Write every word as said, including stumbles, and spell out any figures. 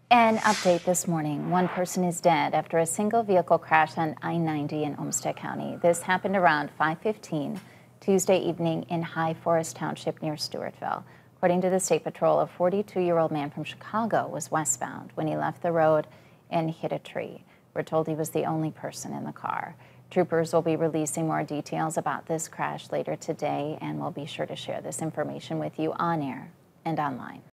An update this morning. One person is dead after a single vehicle crash on I ninety in Olmsted County. This happened around five fifteen Tuesday evening in High Forest Township near Stewartville. According to the State Patrol, a forty-two-year-old man from Chicago was westbound when he left the road and hit a tree. We're told he was the only person in the car. Troopers will be releasing more details about this crash later today, and we'll be sure to share this information with you on air and online.